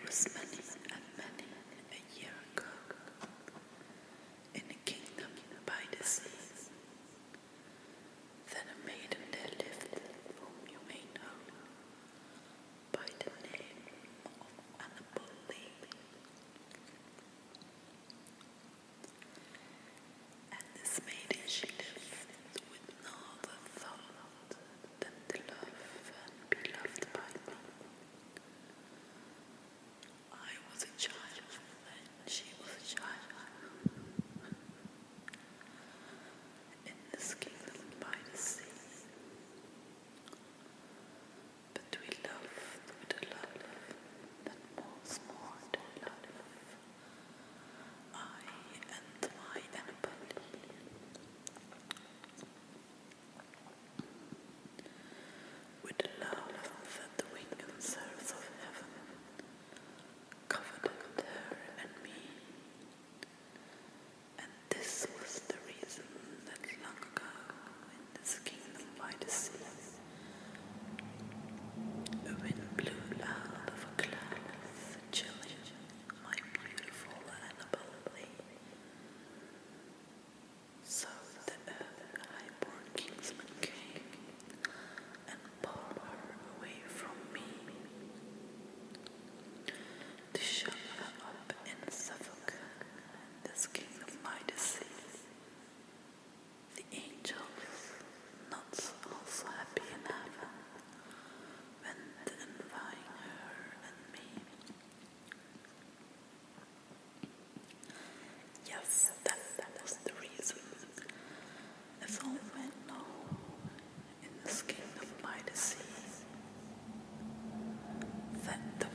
was many and many a year ago, in a kingdom by the sea, that a maiden there lived, whom you may know by the name of Annabel Lee. And this maiden she lived with no other thought than to love and be loved by me. I was a child, and she was a child, in this kingdom by the sea. But we loved with a love that was more than love, I and my Annabel Lee. With a love that the winged serfs of heaven covered her and me. And this was the reason that long ago in this kingdom by the sea, a wind blew out of a cloud, chilling my beautiful Annabel Lee. So the high-born kingsman came and bore her away from me, to shut her up in Suffolk, this kingdom by the sea. The angels, not also happy in heaven, went envying her and me. Yes, that was the reason, as all men know, in this kingdom by the sea, that the